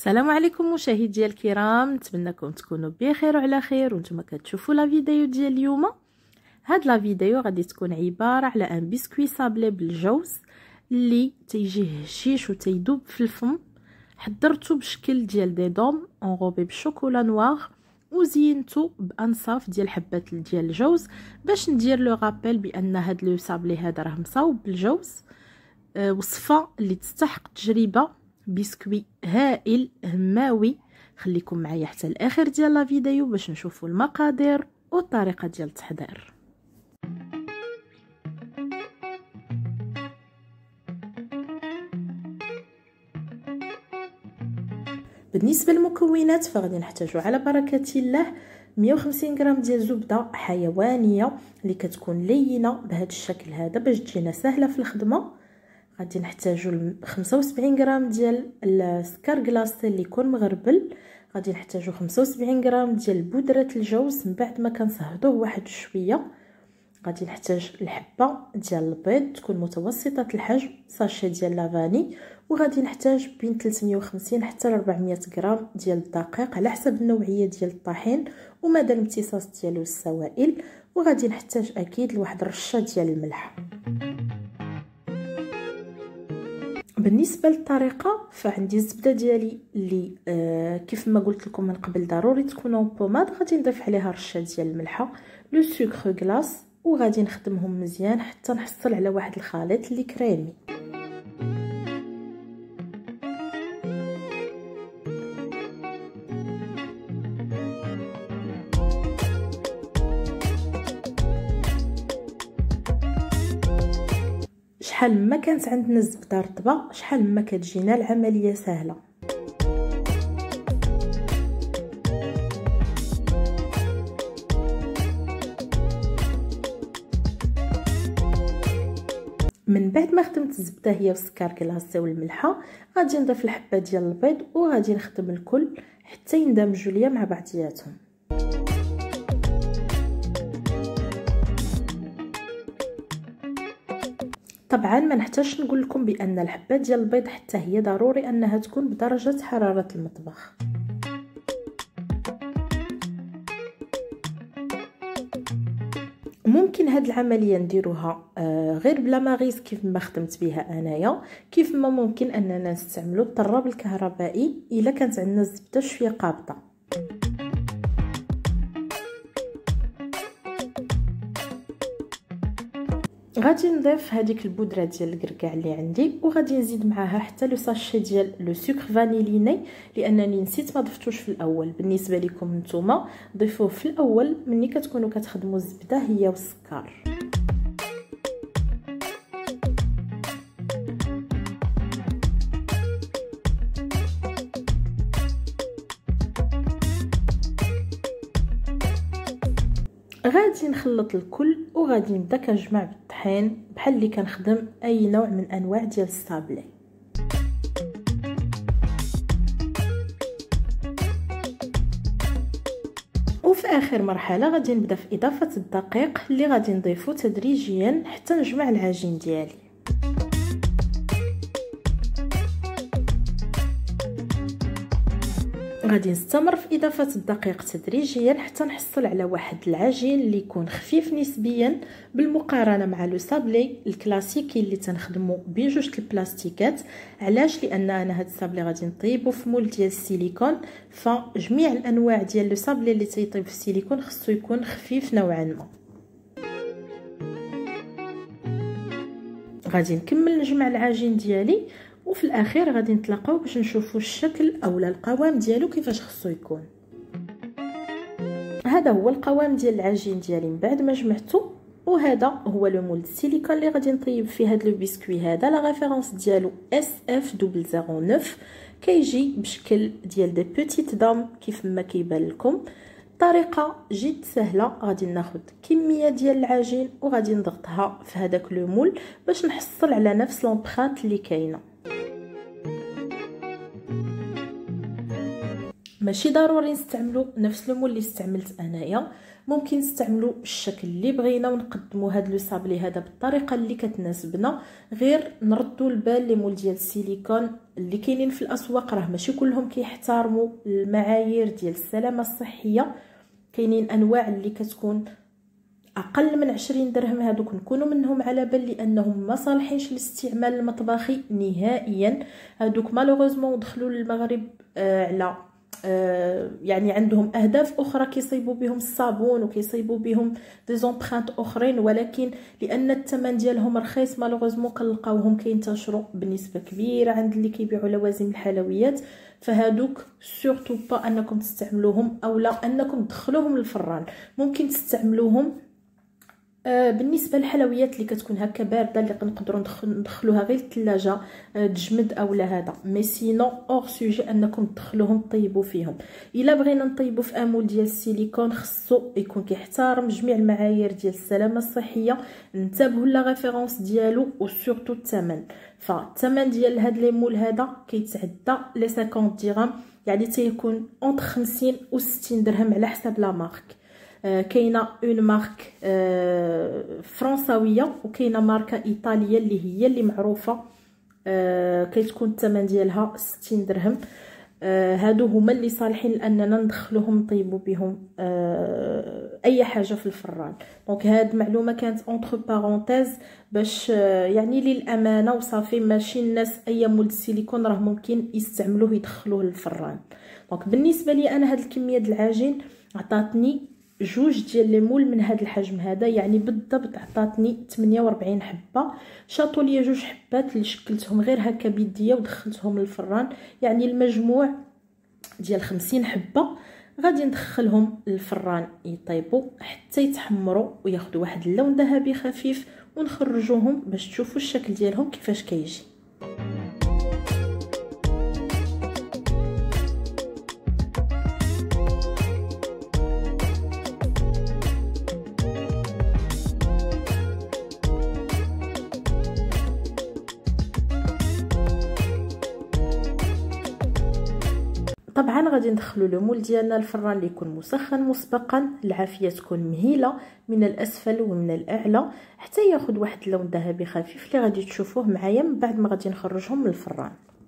السلام عليكم مشاهدي الكرام، نتمنىكم تكونوا بخير وعلى خير وانتم كتشوفوا لا فيديو ديال اليوم. هاد لا فيديو غادي تكون عباره على ان بسكوي صابلي بالجوز اللي تيجيه هشيش وتيذوب في الفم. حضرته بشكل ديال دي دوم انغوبي بالشوكولا نوار وزينته بانصاف ديال حبات ديال الجوز باش ندير لو رابيل بان هاد لو صابلي هذا راه مصاوب بالجوز. وصفه اللي تستحق تجربه، بسكوي هائل هماوي. خليكم معايا حتى الاخر ديال لا فيديو باش نشوفوا المقادير والطريقه ديال التحضير. بالنسبه للمكونات فغادي نحتاجوا على بركه الله 150 غرام ديال زبده حيوانيه اللي كتكون لينه بهذا الشكل هذا باش تجينا سهله في الخدمه. غادي نحتاجوا 75 غرام ديال السكر كلاصي اللي يكون مغربل. غادي نحتاجوا 75 غرام ديال بودره الجوز من بعد ما كنصهدوه واحد شويه. غادي نحتاج الحبه ديال البيض تكون متوسطه الحجم، ساشي ديال لافاني، وغادي نحتاج بين 350 حتى 400 غرام ديال الدقيق على حسب النوعيه ديال الطحين ومدى الامتصاص ديالو السوائل. وغادي نحتاج اكيد لواحد الرشه ديال الملح. بالنسبه للطريقه فعندي الزبده ديالي اللي كيف ما قلت لكم من قبل ضروري تكون بوماد. غادي نضيف عليها رشه ديال الملحه، لو سكر غلاس، وغادي نخدمهم مزيان حتى نحصل على واحد الخليط اللي كريمي. شحال ما كانت عندنا الزبده رطبه شحال ما كتجينا العمليه سهله. من بعد ما خدمت الزبده هي والسكر كلاصي والملحه غادي نضيف الحبه ديال البيض وغادي نخدم الكل حتى يندمجوا ليا مع بعضياتهم. طبعا ما نحتاجش نقول لكم بان الحبه ديال البيض حتى هي ضروري انها تكون بدرجه حراره المطبخ. ممكن هاد العمليه نديروها غير بلا ماغيز كيف ما خدمت بها انايا، كيف ما ممكن اننا نستعملوا الطراب الكهربائي الا كانت عندنا الزبده شويه قابطه. غادي نضيف هذيك البودره ديال الكركاع اللي عندي وغادي نزيد معاها حتى لو ساشي ديال لو سكر فانيليني لانني نسيت ما ضفتوش في الاول. بالنسبه لكم نتوما ضيفوه في الاول ملي كتكونوا كتخدموا الزبده هي والسكر. غادي نخلط الكل وغادي نبدا كنجمع بالطحين بحال اللي كنخدم اي نوع من انواع ديال الصابلي. وفي اخر مرحله غادي نبدا في اضافه الدقيق اللي غادي نضيفه تدريجيا حتى نجمع العجين ديالي. غادي نستمر في اضافه الدقيق تدريجيا حتى نحصل على واحد العجين اللي يكون خفيف نسبيا بالمقارنه مع لو صابلي الكلاسيكي اللي تنخدمو بين جوج البلاستيكات. علاش؟ لان انا هاد الصابلي غادي نطيبو في مول ديال السيليكون، فجميع الانواع ديال لو صابلي اللي تيطيب في السيليكون خصو يكون خفيف نوعا ما. غادي نكمل نجمع العجين ديالي وفي الاخير غادي نتلاقاو باش نشوفوا الشكل اولا القوام ديالو كيفاش خصو يكون. هذا هو القوام ديال العجين ديالي من بعد ما جمعته، وهذا هو لو مول السيليكون اللي غادي نطيب فيه هذا لو بسكوي. هذا لا ريفيرونس ديالو SF009 كيجي بشكل ديال دي بوتيت دام كيف ما كيبان لكم. طريقه جد سهله. غادي ناخذ كميه ديال العجين وغادي نضغطها في هذاك لو مول باش نحصل على نفس لومبرانت اللي كاينه. ماشي ضروري نستعملوا نفس المول اللي استعملت انايا. ممكن نستعملوا الشكل اللي بغينا ونقدموا هذا لو صابلي هذا بالطريقه اللي كتناسبنا. غير نردوا البال لي مول ديال السيليكون اللي كاينين في الاسواق راه ماشي كلهم كيحترموا المعايير ديال السلامه الصحيه. كاينين انواع اللي كتكون اقل من 20 درهم، هادوك نكونوا منهم على بال لانهم ما صالحينش للاستعمال المطبخي نهائيا. هادوك مالوغوزمون دخلوا للمغرب على يعني عندهم اهداف اخرى كيصيبوا بهم الصابون وكيصيبوا بهم دي زومبرانت اخرين، ولكن لان الثمن ديالهم رخيص مالوغوزمون كنلقاوهم كينتشروا بنسبه كبيره عند اللي كيبيعوا لوازم الحلويات. فهادوك سورتو با انكم تستعملوهم او لا انكم تدخلوهم للفران. ممكن تستعملوهم بالنسبه للحلويات اللي كتكون هكا بارده اللي نقدروا ندخلوها غير الثلاجه تجمد او لا هذا، مي سينو اور سوجي انكم تدخلوهم طيبوا فيهم. الا بغينا نطيبوا في امول ديال السيليكون خصو يكون كيحترم جميع المعايير ديال السلامه الصحيه، ننتبهوا لا ريفيرونس ديالو وسورتو الثمن. فالثمن ديال هاد لي مول هذا كيتعدى لي 50 درهم، يعني تيكون اونتر 50 و 60 درهم على حسب لا مارك. كاينه اون مارك فرنساويه وكاينه ماركه ايطاليه اللي هي اللي معروفه كتكون الثمن ديالها 60 درهم. هادو هما اللي صالحين لاننا ندخلوهم نطيبوا بهم اي حاجه في الفران. دونك هاد معلومه كانت اونتر بارونتيز باش يعني للامانه وصافي، ماشي الناس اي مول السيليكون راه ممكن يستعملوه يدخلوه للفران. دونك بالنسبه لي انا هاد الكميه ديال العجين عطاتني جوج ديال لي مول من هذا الحجم هذا، يعني بالضبط عطاتني 48 حبه. شاطوا لي جوج حبات اللي شكلتهم غير هكا بيديا ودخلتهم للفران، يعني المجموع ديال 50 حبه غادي ندخلهم للفران يطيبوا حتى يتحمروا وياخذوا واحد اللون ذهبي خفيف، ونخرجوهم باش تشوفوا الشكل ديالهم كيفاش كيجي. طبعا غادي ندخلوا لو مول ديالنا الفران اللي يكون مسخن مسبقا، العافيه تكون مهيله من الاسفل ومن الاعلى حتى ياخذ واحد اللون ذهبي خفيف اللي غادي تشوفوه معايا من بعد ما غادي نخرجهم من الفران.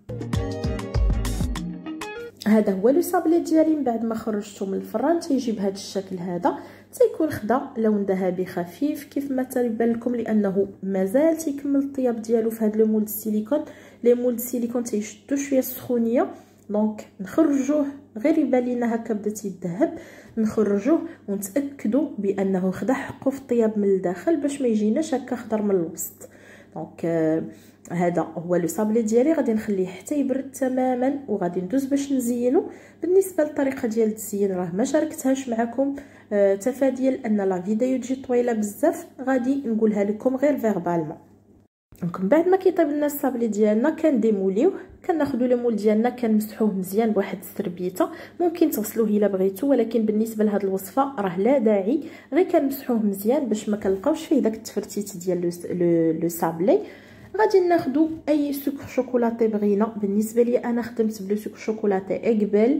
هذا هو لو صابلي ديالي من بعد ما خرجته من الفران تيجي بهذا الشكل هذا، تيكون خدا لون ذهبي خفيف كيف ما تيبان لكم لانه مازال تيكمل الطياب ديالو في هذا لو مول السيليكون. لي مول السيليكون تيشدوا شويه السخونيه، دونك نخرجوه غير يبان لينا هكا بدا تيذهب، نخرجوه ونتاكدوا بانه خدا حقه في الطياب من الداخل باش ما يجيناش هكا خضر من الوسط. دونك هذا هو لو صابلي ديالي، غادي نخليه حتى يبرد تماما وغادي ندوز باش نزينو. بالنسبه للطريقه ديال التزيين راه ما شاركتهاش معكم تفاديا لان لا فيديو تجي طويله بزاف، غادي نقولها لكم غير فيربالمون. دونك من بعد ما كيطيب لنا الصابلي ديالنا كنديموليوه، كناخذوا لي مول ديالنا كنمسحوه مزيان بواحد السربيته. ممكن تغسلوه الا بغيتو، ولكن بالنسبه لهاد الوصفه راه لا داعي، غير كنمسحوه مزيان باش ما كنلقاوش فيه داك التفرتيت ديال لو صابلي. غادي ناخذوا اي سكر شوكولاتي بغينا. بالنسبه لي انا خدمت بلو سكر شوكولاتي قبل،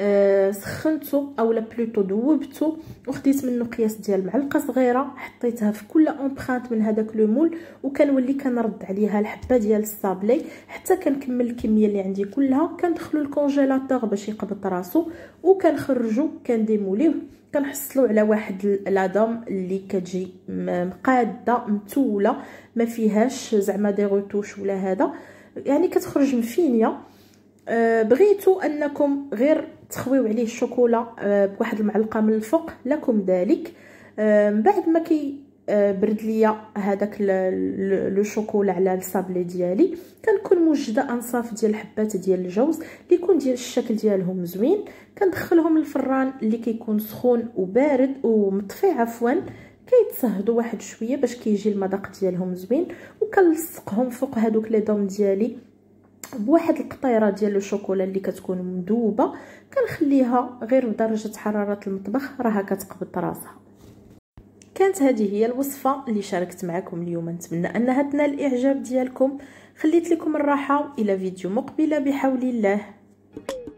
سخنته اولا بلوطو ذوبته وخديت منه قياس ديال معلقه صغيره، حطيتها في كل امبرانت من هذاك لو مول وكنولي كنرد عليها الحبه ديال الصابلي حتى كنكمل الكميه اللي عندي كلها. كندخلو الكونجيلاتور باش يقبض راسو وكنخرجو كنديموليوه، كنحصلوا على واحد لادام اللي كتجي مقاده متوله ما فيهاش زعما دي روتوش ولا هذا، يعني كتخرج مفينيه. بغيتو انكم غير تخويو عليه الشوكولا بواحد المعلقه من الفوق لكم ذلك. من بعد ما برد ليا هذاك لو شوكولا على الصابلي ديالي، كنكون موجده انصاف ديال الحبات ديال الجوز اللي يكون ديال الشكل ديالهم زوين، كندخلهم للفران اللي كيكون سخون وبارد ومطفي عفوا، كيتصهدوا واحد شويه باش كيجي المذاق ديالهم زوين. وكنلصقهم فوق هذوك لي دوم ديالي بواحد القطيره ديال الشوكولا اللي كتكون مذوبه، كنخليها غير بدرجه حراره المطبخ راها كتقبض راسها. كانت هذه هي الوصفه اللي شاركت معكم اليوم، نتمنى انها تنال الاعجاب ديالكم. خليت لكم الراحه الى فيديو مقبله بحول الله.